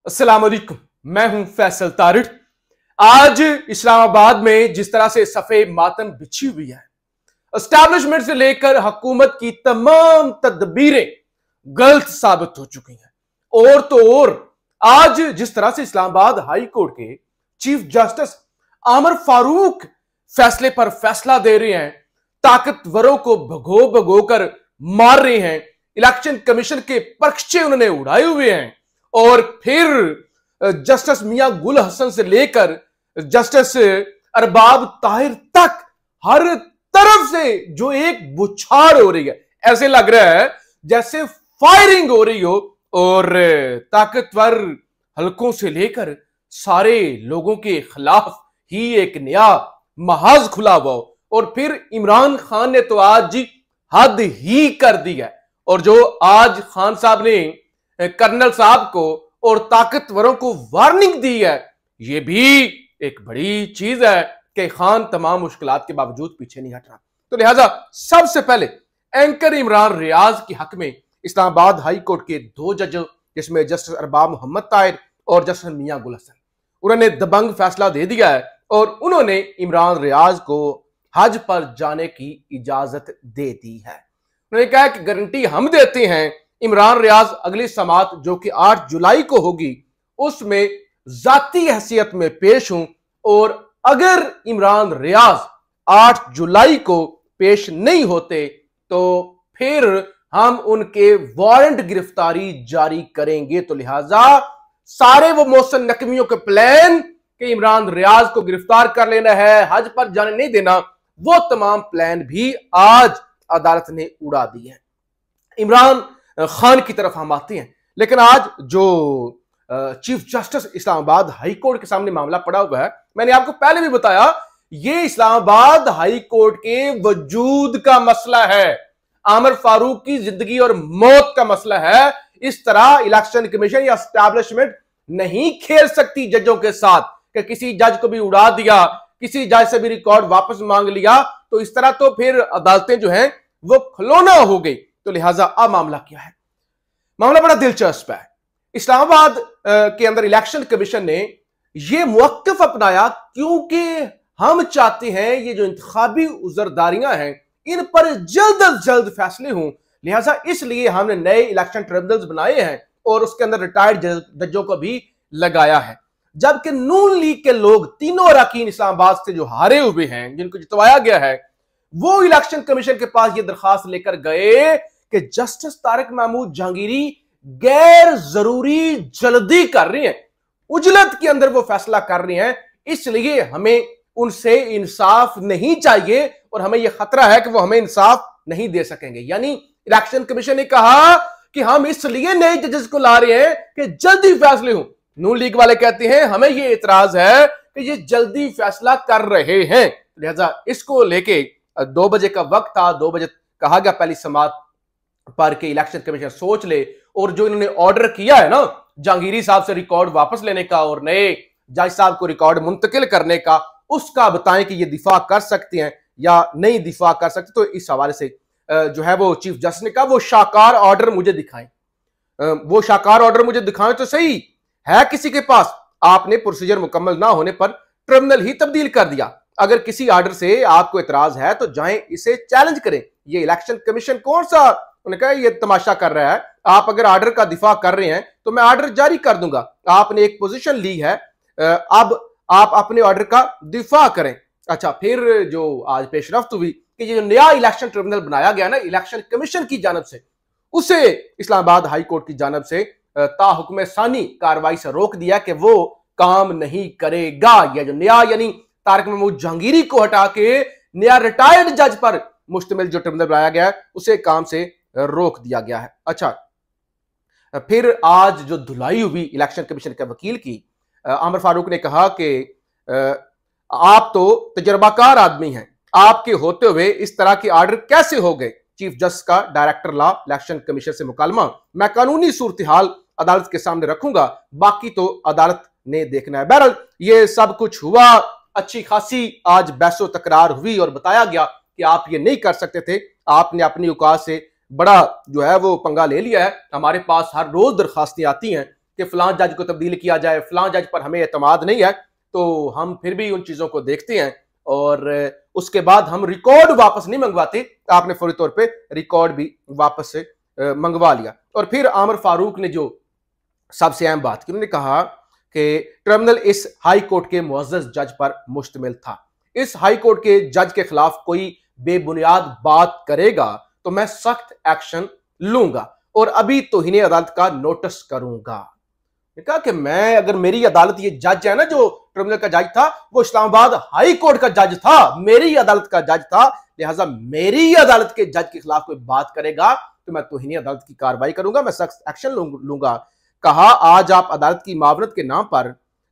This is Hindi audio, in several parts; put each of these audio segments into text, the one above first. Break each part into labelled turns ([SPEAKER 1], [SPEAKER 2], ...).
[SPEAKER 1] अस्सलाम वालेकुम, मैं हूं फैसल तारिड़। आज इस्लामाबाद में जिस तरह से सफ़े मातम बिछी हुई है, एस्टैब्लिशमेंट से लेकर हुकूमत की तमाम तदबीरें गलत साबित हो चुकी हैं। और तो और आज जिस तरह से इस्लामाबाद हाई कोर्ट के चीफ जस्टिस आमर फारूक फैसले पर फैसला दे रहे हैं, ताकतवरों को भगो भगो कर मार रहे हैं, इलेक्शन कमीशन के पर्चे उन्होंने उड़ाए हुए हैं, और फिर जस्टिस मियां गुल हसन से लेकर जस्टिस अरबाब ताहिर तक हर तरफ से जो एक बुछाड़ हो रही है, ऐसे लग रहा है जैसे फायरिंग हो रही हो और ताकतवर हलकों से लेकर सारे लोगों के खिलाफ ही एक नया महाज खुला हुआ हो। और फिर इमरान खान ने तो आज जी हद ही कर दी है, और जो आज खान साहब ने कर्नल साहब को और ताकतवरों को वार्निंग दी है, यह भी एक बड़ी चीज है कि खान तमाम मुश्किलात के बावजूद पीछे नहीं हट रहा। तो लिहाजा सबसे पहले एंकर इमरान रियाज के हक में इस्लामाबाद हाई कोर्ट के दो जज, जिसमें जस्टिस अरबाब मोहम्मद ताहिर और जस्टिस मियां गुल हसन, उन्होंने दबंग फैसला दे दिया है और उन्होंने इमरान रियाज को हज पर जाने की इजाजत दे दी है। उन्होंने कहा कि गारंटी हम देते हैं, इमरान रियाज अगली समात जो कि 8 जुलाई को होगी उसमें जाती हैसियत में पेश हूं, और अगर इमरान रियाज 8 जुलाई को पेश नहीं होते तो फिर हम उनके वारंट गिरफ्तारी जारी करेंगे। तो लिहाजा सारे वो मोहसिन नकवियों के प्लान कि इमरान रियाज को गिरफ्तार कर लेना है, हज पर जाने नहीं देना, वो तमाम प्लान भी आज अदालत ने उड़ा दी है। इमरान खान की तरफ हम आते हैं, लेकिन आज जो chief justice Islamabad high court के सामने मामला पड़ा हुआ है, मैंने आपको पहले भी बताया, यह इस्लामाबाद हाई कोर्ट के वजूद का मसला है, आमर फारूक की जिंदगी और मौत का मसला है। इस तरह इलेक्शन कमीशन या एस्टैब्लिशमेंट नहीं खेल सकती जजों के साथ कि किसी जज को भी उड़ा दिया, किसी जज से भी रिकॉर्ड वापस मांग लिया, तो इस तरह तो फिर अदालतें जो हैं वो खिलौना हो गई। तो लिहाजा अब मामला क्या है? मामला बड़ा दिलचस्प है। इस्लामाबाद के अंदर इलेक्शन कमीशन ने यह मौक़िफ़ अपनाया क्योंकि हम चाहते हैं ये जो इंतखाबी उज़रदारियां हैं इन पर जल्द अज जल्द फैसले हों, लिहाजा इसलिए हमने नए इलेक्शन ट्रिब्यूनल्स बनाए हैं और उसके अंदर रिटायर्ड जजों को भी लगाया है। जबकि नून लीग के लोग, तीनों अरकान इस्लामाबाद से जो हारे हुए हैं, जिनको जितवाया गया है, वो इलेक्शन कमीशन के पास ये दरखास्त लेकर गए कि जस्टिस तारिक महमूद जहांगीरी गैर जरूरी जल्दी कर रही हैं, उजलत के अंदर वो फैसला कर रही हैं, इसलिए हमें उनसे इंसाफ नहीं चाहिए और हमें यह खतरा है कि वो हमें इंसाफ नहीं दे सकेंगे। यानी इलेक्शन कमीशन ने कहा कि हम इसलिए नए जजेस को ला रहे हैं कि जल्दी फैसले हों। नून लीग वाले कहते हैं हमें यह इतराज है कि ये जल्दी फैसला कर रहे हैं, लिहाजा इसको लेके 2 बजे का वक्त था, 2 बजे कहा गया पहली समात पर के इलेक्शन कमीशन सोच ले, और जो इन्होंने ऑर्डर किया है ना जहांगीरी साहब से रिकॉर्ड वापस लेने का और नए जज साहब को रिकॉर्ड मुंतकिल करने का, उसका बताएं कि ये दिफा कर सकते हैं या नहीं दिफा कर सकते। तो इस हवाले से जो है वो चीफ जस्टिस ने कहा वो शाकार ऑर्डर मुझे दिखाएं, वो शाकार ऑर्डर मुझे दिखाएं तो सही है किसी के पास। आपने प्रोसीजर मुकम्मल ना होने पर ट्रिब्यूनल ही तब्दील कर दिया। अगर किसी ऑर्डर से आपको इतराज है तो जाएं इसे चैलेंज करें। ये इलेक्शन कमीशन कौन सा, उन्होंने कहा ये तमाशा कर रहा है, आप अगर ऑर्डर का दिफा कर रहे हैं तो मैं ऑर्डर जारी कर दूंगा, आपने एक पोजीशन ली है, अब आप अपने ऑर्डर का दिफा करें। अच्छा, फिर जो आज पेशरफ्त हुई कि ये जो नया इलेक्शन ट्रिब्यूनल बनाया गया ना इलेक्शन कमीशन की जानब से, उसे इस्लामाबाद हाई कोर्ट की जानब से ताहुक्म सानी कार्रवाई से रोक दिया कि वो काम नहीं करेगा। यह जो नया यानी तारिक महमूद जहांगीरी को हटा के नया रिटायर्ड जज पर मुश्तमिल जो ट्रिब्यूनल बनाया गया है उसे काम से रोक दिया गया है। अच्छा, फिर आज जो धुलाई हुई इलेक्शन कमीशन के वकील की, आमर फारूक ने कहा कि आप तो तजर्बाकार आदमी हैं, आपके होते हुए इस तरह के ऑर्डर कैसे हो गए? चीफ जस्टिस का डायरेक्टर लॉ इलेक्शन कमीशन से मुकालमा, मैं कानूनी सूरत हाल अदालत के सामने रखूंगा, बाकी तो अदालत ने देखना है। बहरहाल ये सब कुछ हुआ, अच्छी खासी आज बहसो तकरार हुई और बताया गया कि आप ये नहीं कर सकते थे, आपने अपनी औकात से बड़ा जो है वो पंगा ले लिया है। हमारे पास हर रोज दरखास्तें आती हैं कि फलां जज को तब्दील किया जाए, फलां जज पर हमें एतमाद नहीं है, तो हम फिर भी उन चीजों को देखते हैं और उसके बाद हम रिकॉर्ड वापस नहीं मंगवाते। आपने फौरी तौर पे रिकॉर्ड भी वापस से मंगवा लिया। और फिर आमिर फारूक ने जो सबसे अहम बात की, उन्होंने कहा कि ट्रिब्यूनल इस हाई कोर्ट के मुअज़्ज़ज़ जज पर मुश्तमिल था। इस हाई कोर्ट के जज के खिलाफ कोई बेबुनियाद बात करेगा तो मैं सख्त एक्शन लूंगा और अभी तौहीन अदालत का नोटिस करूंगा। कहा कि मैं, अगर मेरी अदालत, ये जज है ना जो ट्रिब्यूनल का जज था, वो इस्लामाबाद हाई कोर्ट का जज था, मेरी अदालत का जज था, लिहाजा मेरी अदालत के जज के खिलाफ कोई बात करेगा तो मैं तौहीन अदालत की कार्रवाई करूंगा, मैं सख्त एक्शन लूंगा। कहा आज आप अदालत की मावनत के नाम पर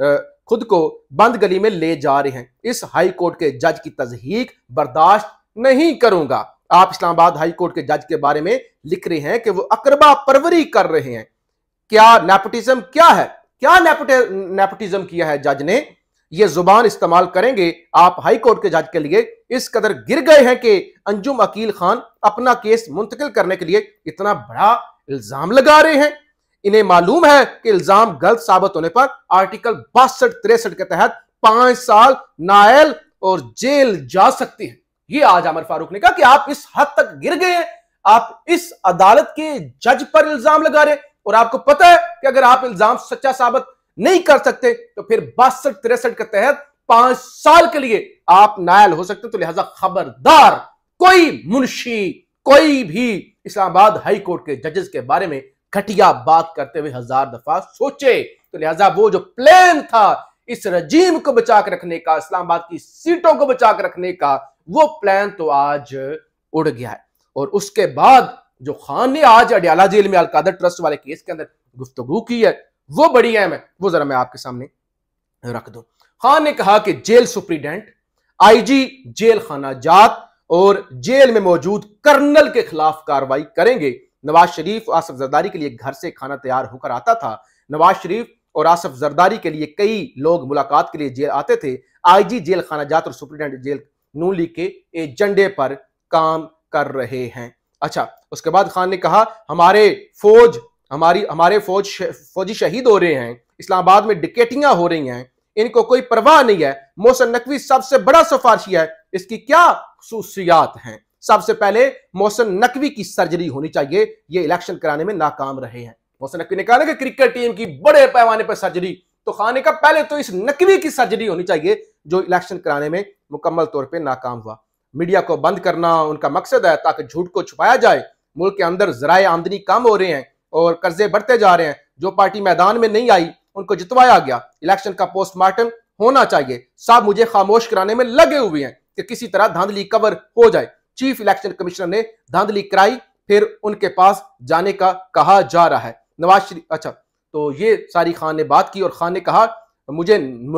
[SPEAKER 1] खुद को बंद गली में ले जा रहे हैं। इस हाई कोर्ट के जज की तज़हीक बर्दाश्त नहीं करूंगा। आप इस्लामाबाद हाई कोर्ट के जज के बारे में लिख रहे हैं कि वो अकरबा परवरी कर रहे हैं। क्या नेपोटिज्म क्या है? क्या नेपोटिज्म किया है जज ने? ये जुबान इस्तेमाल करेंगे आप हाई कोर्ट के जज के लिए इस कदर गिर गए हैं कि अंजुम अकील खान अपना केस मुंतकिल करने के लिए इतना बड़ा इल्जाम लगा रहे हैं। इन्हें मालूम है कि इल्जाम गलत साबित होने पर आर्टिकल 62-63 के तहत 5 साल नायल और जेल जा सकती है। ये आज आमिर फारूक ने कहा कि आप इस हद तक गिर गए हैं, आप इस अदालत के जज पर इल्जाम लगा रहे हैं और आपको पता है कि अगर आप इल्जाम सच्चा साबित नहीं कर सकते तो फिर 62-63 के तहत 5 साल के लिए आप नायल हो सकते। तो लिहाजा खबरदार, कोई मुंशी, कोई भी इस्लामाबाद हाई कोर्ट के जजेस के बारे में घटिया बात करते हुए 1000 दफा सोचे। तो लिहाजा वो जो प्लान था इस रजीम को बचा के रखने का, इस्लामाबाद की सीटों को बचा के रखने का, वो प्लान तो आज उड़ गया है। और उसके बाद जो खान ने आज अडयाला जेल में अलकादर ट्रस्ट वाले केस के अंदर गुफ्तगू की है, वो बड़ी अहम है, वो जरा मैं आपके सामने रख दूं। खान ने कहा कि जेल सुप्रीडेंट, आईजी जेल खाना जात और जेल में मौजूद कर्नल के खिलाफ कार्रवाई करेंगे। नवाज शरीफ आसिफ जरदारी के लिए घर से खाना तैयार होकर आता था। नवाज शरीफ और आसिफ जरदारी के लिए कई लोग मुलाकात के लिए जेल आते थे। आईजी जेल खाना जात और सुप्रीडेंट जेल नून लीग के एजेंडे पर काम कर रहे हैं। अच्छा, उसके बाद खान ने कहा हमारे फौजी शहीद हो रहे हैं, इस्लामाबाद में डिकेटियां हो रही हैं, इनको कोई परवाह नहीं है। मोहसिन नकवी सबसे बड़ा सिफारशी है, इसकी क्या खुसूसियात हैं? सबसे पहले मोहसिन नकवी की सर्जरी होनी चाहिए, ये इलेक्शन कराने में नाकाम रहे हैं। मोहसिन नकवी ने कहा ना कि क्रिकेट टीम की बड़े पैमाने पर सर्जरी, तो खान ने कहा पहले तो इस नकवी की सर्जरी होनी चाहिए जो इलेक्शन कराने में मुकम्मल तौर पे नाकाम हुआ। मीडिया को बंद करना उनका मकसद है ताकि झूठ को छुपाया जाए। मुल्क के अंदर ज़राए आमदनी कम हो रहे हैं और कर्जे बढ़ते जा रहे हैं। जो पार्टी मैदान में नहीं आई उनको जितवाया गया। इलेक्शन का पोस्टमार्टम होना चाहिए। सब मुझे खामोश कराने में लगे हुए हैं कि किसी तरह धांधली कवर हो जाए। चीफ इलेक्शन कमिश्नर ने धांधली कराई, फिर उनके पास जाने का कहा जा रहा है। नवाज शरीफ, अच्छा, तो ये सारी खान ने बात की और खान ने कहा मुझे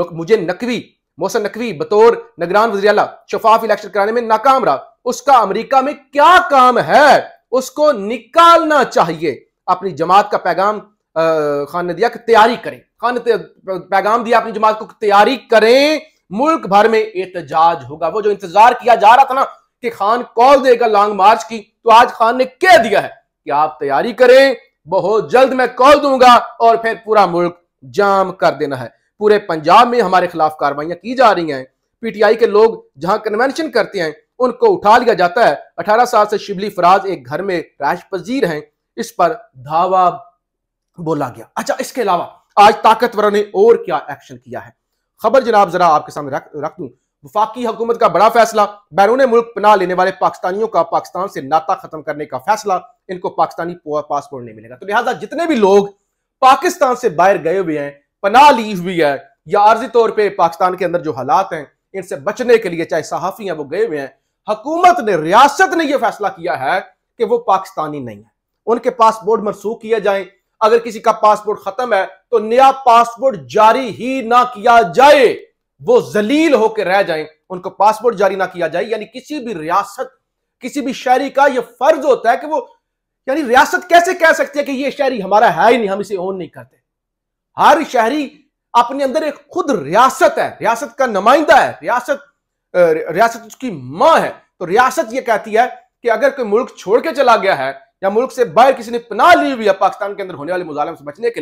[SPEAKER 1] मोहसिन नकवी बतौर निगरान वज़ीर आला शफाफ इलेक्शन कराने में नाकाम रहा। उसका अमेरिका में क्या काम है, उसको निकालना चाहिए। अपनी जमात का पैगाम खान ने दिया कि तैयारी करें। खान ने पैगाम दिया अपनी जमात को, तैयारी करें, मुल्क भर में एहतजाज होगा। वो जो इंतजार किया जा रहा था ना कि खान कॉल देगा लॉन्ग मार्च की, तो आज खान ने कह दिया है कि आप तैयारी करें, बहुत जल्द मैं कॉल दूंगा और फिर पूरा मुल्क जाम कर देना है। पूरे पंजाब में हमारे खिलाफ कार्रवाइयां की जा रही हैं। पीटीआई के लोग जहां कन्वेंशन करते हैं उनको उठा लिया जाता है। 18 साल से शिबली फराज एक घर में रहायश पजीर हैं, इस पर धावा बोला गया। अच्छा, इसके अलावा आज ताकतवरों ने और क्या एक्शन किया है, खबर जनाब जरा आपके सामने रख दूं। वफाकी हुकूमत का बड़ा फैसला, बैरून मुल्क पनाह लेने वाले पाकिस्तानियों का पाकिस्तान से नाता खत्म करने का फैसला। इनको पाकिस्तानी पासपोर्ट नहीं मिलेगा। तो लिहाजा जितने भी लोग पाकिस्तान से बाहर गए हुए हैं, पनाह ली हुई है या आर्जी तौर पर पाकिस्तान के अंदर जो हालात हैं इनसे बचने के लिए, चाहे सहाफी हैं वो गए हुए हैं, हुकूमत ने, रियासत ने यह फैसला किया है कि वो पाकिस्तानी नहीं है, उनके पासपोर्ट मनसूख किए जाएं। अगर किसी का पासपोर्ट खत्म है तो नया पासपोर्ट जारी ही ना किया जाए, वो जलील होकर रह जाएं, उनको पासपोर्ट जारी ना किया जाए। यानी किसी भी रियासत, किसी भी शहरी का यह फर्ज होता है कि वो, यानी रियासत कैसे कह सकती है कि ये शहरी हमारा है ही नहीं, हम इसे ओन नहीं करते। हर शहरी अपने अंदर एक खुद रियासत है, रियासत का नुमाइंदा है, रियासत उसकी मां है। तो रियासत ये कहती है कि अगर कोई मुल्क छोड़ के चला गया है या मुल्क से बाहर किसी ने पनाह ली हुई है पाकिस्तान के अंदर होने वाले मुजालिम से बचने के लिए,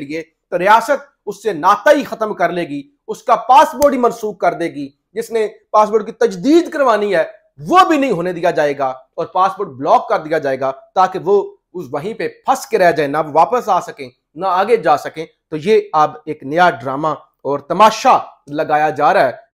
[SPEAKER 1] तो रियासत उससे नाता ही खत्म कर लेगी, उसका पासपोर्ट ही मनसूख कर देगी। जिसने पासपोर्ट की तजदीद करवानी है वो भी नहीं होने दिया जाएगा और पासपोर्ट ब्लॉक कर दिया जाएगा ताकि वो उस वहीं पे फंस के रह जाए, ना वापस आ सकें ना आगे जा सकें। तो ये अब एक नया ड्रामा और तमाशा लगाया जा रहा है